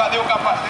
Cadê o capacete?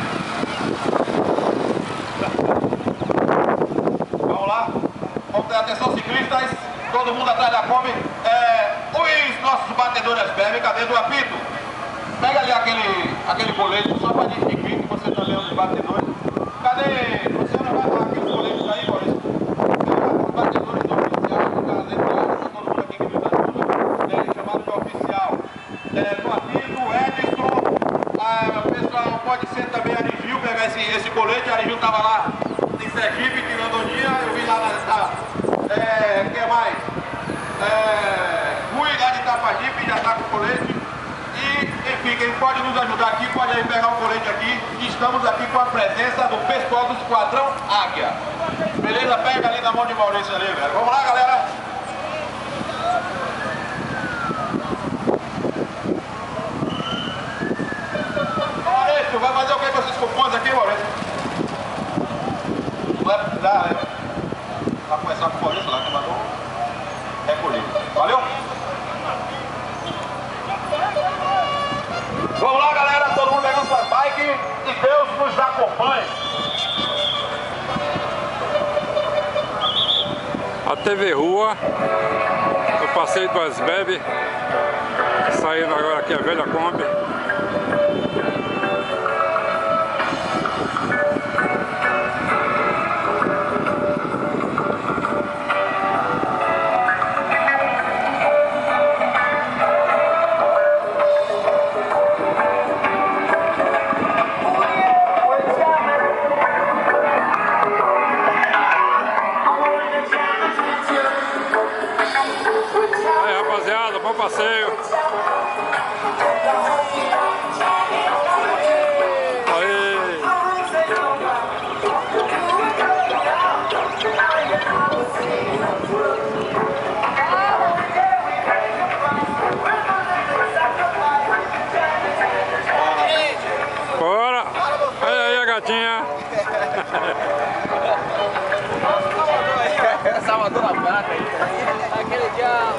Vamos lá. Vamos ter atenção, ciclistas. Todo mundo atrás da Kombi. Os nossos batedores bebem. Cadê do apito? Pega ali aquele colete só para distinguir que você também é um dos batedores. Cadê? Você não vai dar aqueles coletes aí, Maurício? Os batedores do oficial, todo mundo aqui que está tudo, chamado de oficial. Do apito, Edson, o pessoal pode ser também a Arigil, pegar esse colete. A Arigil estava lá em Sergipe, tirando ondinha, eu vi lá na... que mais? Rui lá de Itapajipe, já está com o colete. E, enfim, quem pode nos ajudar aqui, pode aí pegar o colete aqui. Estamos aqui com a presença do pessoal do Esquadrão Águia. Beleza? Pega ali na mão de Maurício ali, velho. Vamos lá, galera. Maurício, vai fazer o que com esses cupons aqui, Maurício? Vai precisar, vai começar com o Maurício lá, que mandou recolher. Valeu? Vamos lá, galera, todo mundo pegando suas bikes e Deus nos acompanhe. A TV Rua, o passeio do Asbeb, saindo agora aqui a velha Kombi. Bom passeio. Aí. Bora. Olha aí a gatinha. Salvador da Pátria. Aquele dia...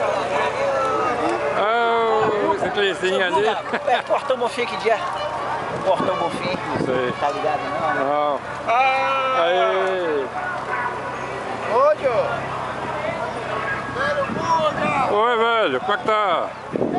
Ciclicinha ali. Portão Bonfim, que dia? Portão Bonfim. Não sei. Tá ligado não? Não. Aí. Ô, Jô. Oi, velho. Como é que tá?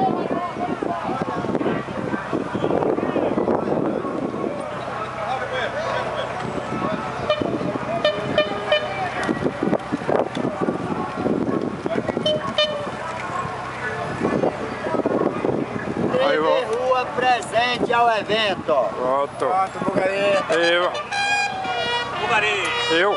Rua presente ao evento. Pronto. Pronto, Bugari. Eu. Bugari. Eu.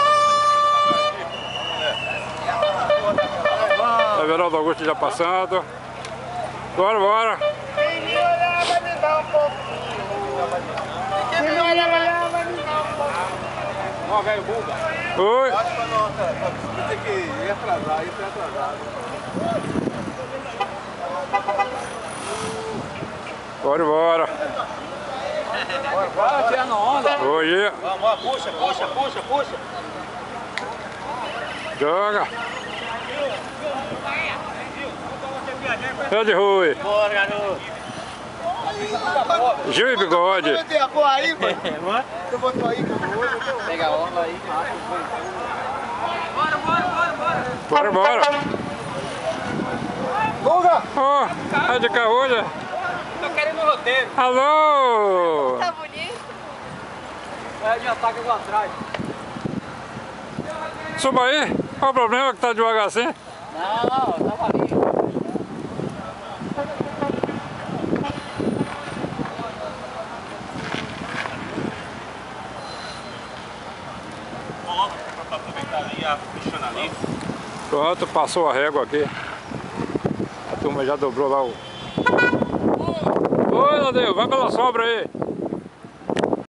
Everaldo Augusto já passando. Bora, bora. Quem me olhar vai me dar um pouquinho. Quem me olhar vai me dar um pouquinho. Ó, velho, Buga. Oi. Pode pra nota. Tem que ir atrasar, ir atrasado. Bora, bora. Bora, tirando onda. Oi. Vamos, puxa, puxa, puxa, puxa. Joga. É de Rui. Bora, garoto. Gil e Bigode. Você tem a porra aí, mano? Você botou aí, pega a onda aí. Bora, bora, bora, bora. Bora, bora. Buga! Ó, é de Caolha. Tô querendo o roteiro. Alô. Tá bonito? É de ataque lá atrás. Suba aí. Qual o problema que tá devagar assim? Não, tava ali. Coloca pra aproveitar ali a puxando ali. Pronto, passou a régua aqui. A turma já dobrou lá o... Oi, Ladeu, vai pela sobra aí.